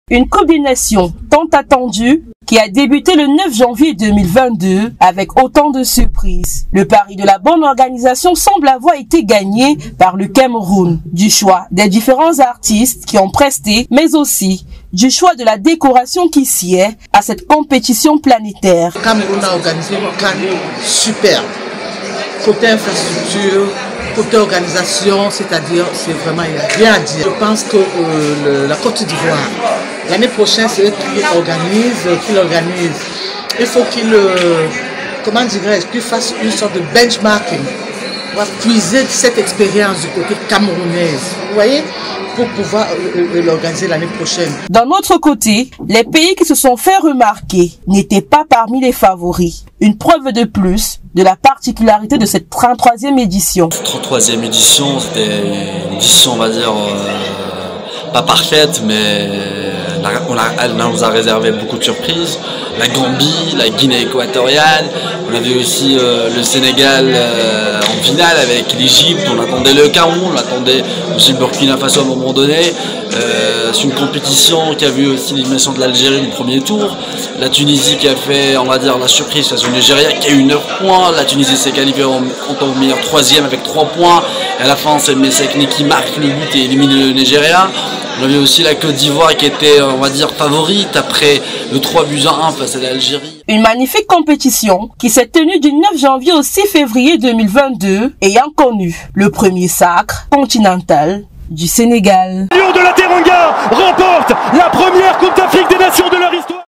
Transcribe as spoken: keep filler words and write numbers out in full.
Une Coupe des Nations tant attendue qui a débuté le neuf janvier deux mille vingt-deux avec autant de surprises. Le pari de la bonne organisation semble avoir été gagné par le Cameroun, du choix des différents artistes qui ont presté, mais aussi du choix de la décoration qui sied à cette compétition planétaire. Le Cameroun a organisé une CAN super. Côté infrastructure, côté organisation, c'est-à-dire, c'est vraiment, il n'y a rien à dire. Je pense que euh, le, la Côte d'Ivoire, l'année prochaine, c'est eux qui organisent, qui l'organisent. Il faut qu'ils, euh, comment dirais-je, qu'ils fassent une sorte de benchmarking. On va puiser cette expérience du côté camerounaise, vous voyez, pour pouvoir euh, l'organiser l'année prochaine. D'un autre côté, les pays qui se sont fait remarquer n'étaient pas parmi les favoris. Une preuve de plus de la particularité de cette trente-troisième édition. trente-troisième édition, c'était une édition, on va dire, euh, pas parfaite, mais on a, elle nous a réservé beaucoup de surprises. La Gambie, la Guinée équatoriale, on avait aussi euh, le Sénégal euh, en finale avec l'Égypte, on attendait le Cameroun, on attendait aussi le Burkina Faso à un moment donné. Euh, c'est une compétition qui a vu aussi l'élimination de l'Algérie du premier tour. La Tunisie qui a fait, on va dire, la surprise face au Nigeria qui a eu neuf points. La Tunisie s'est qualifiée en, en tant que meilleur troisième avec trois points. Et à la fin, c'est Messakni qui marque le but et élimine le Nigeria. On avait aussi la Côte d'Ivoire qui était, on va dire, favorite après le trois buts à un face à l'Algérie. Une magnifique compétition qui s'est tenue du neuf janvier au six février deux mille vingt-deux, ayant connu le premier sacre continental du Sénégal. Lion de la Teranga remporte la première Coupe d'Afrique des Nations de leur histoire.